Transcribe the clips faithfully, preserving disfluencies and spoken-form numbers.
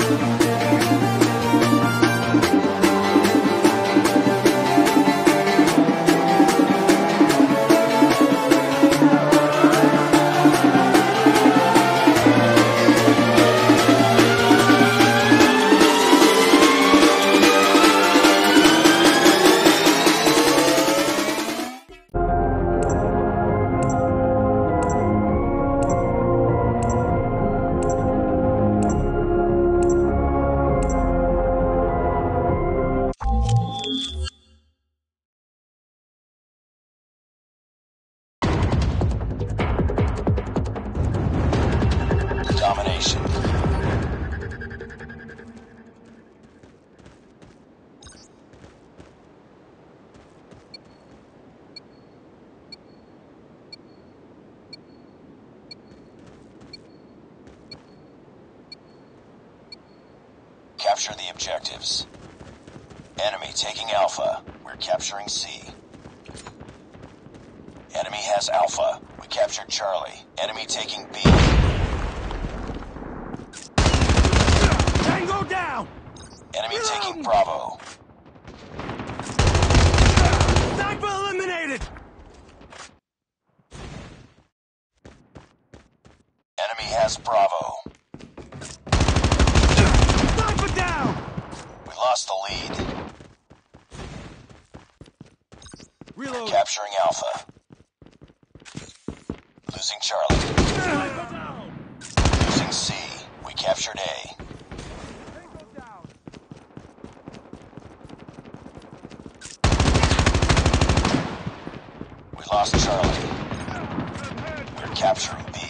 Domination. Capture the objectives. Enemy taking Alpha. We're capturing C. Enemy has Alpha. We captured Charlie. Enemy taking B. Tango down! Enemy taking Bravo. Sniper eliminated! Enemy has Bravo. Sniper down! We lost the lead. Reload. We're capturing Alpha. Losing Charlie. Sniper down! Losing C. We captured A. Tango down! We lost Charlie. We're capturing B.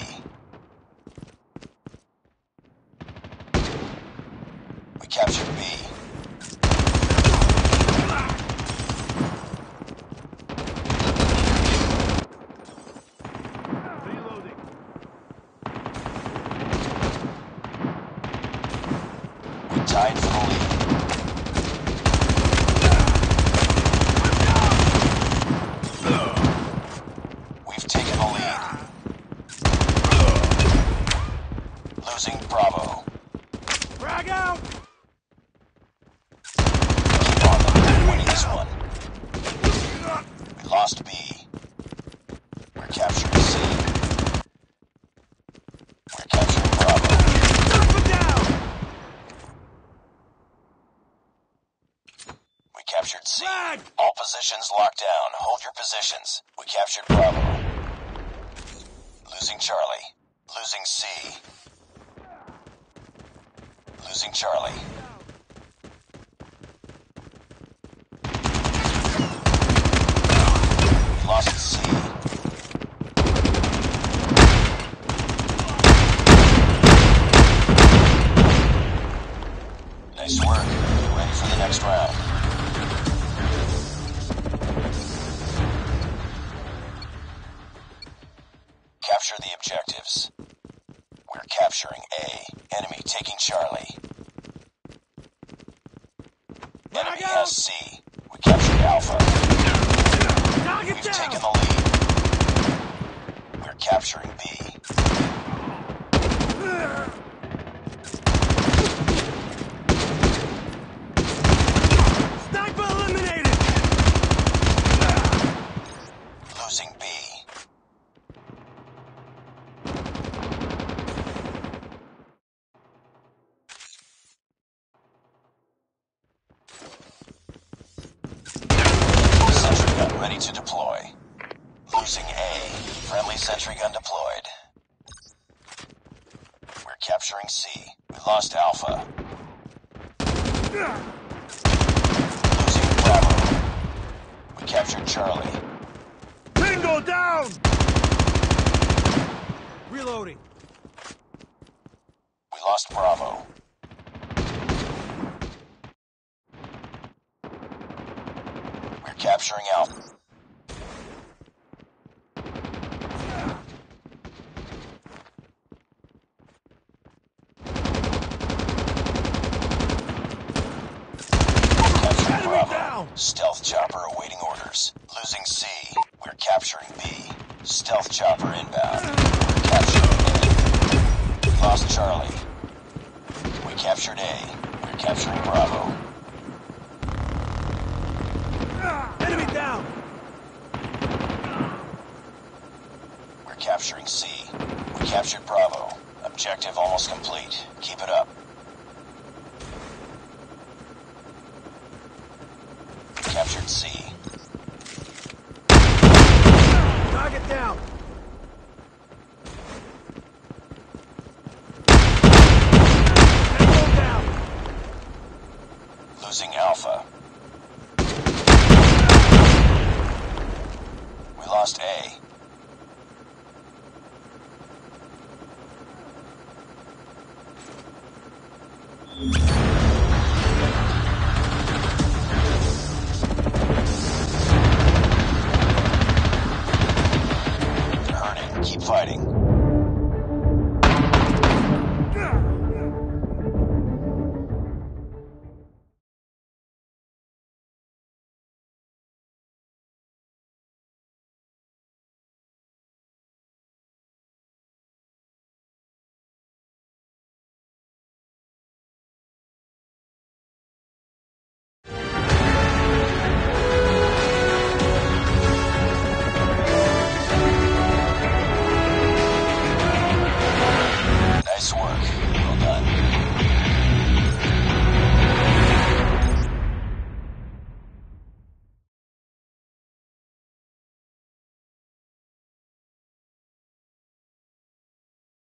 We captured B. Reloading. We tied for the lead. We've taken the lead. Losing Bravo. Frag out! Keep on them. We're winning this one. We lost B. We're capturing C. We're capturing Bravo. Sniper down! We captured C. Flag! All positions locked down. Hold your positions. We captured Bravo. Losing Charlie. Losing C. Losing Charlie. We lost C. Nice work. Get ready for the next round. Capture the objectives. We're capturing A. Enemy taking Charlie. Enemy has C. We captured Alpha. Target We've down! taken the lead. We're capturing B. Sniper eliminated! Losing B. Sentry gun ready to deploy. Losing A. Friendly sentry gun deployed. We're capturing C. We lost Alpha. Losing Bravo. We captured Charlie. Tango down! Reloading. We lost Bravo. We're capturing Alpha. Capturing Bravo. Stealth chopper awaiting orders. Losing C. We're capturing B. Stealth chopper inbound. We're capturing A. We lost Charlie. We captured A. We're capturing Bravo. Enemy down! We're capturing C. We captured Bravo. Objective almost complete. Keep it up. Captured C. Target down! Tango down! Losing Alpha. We lost A.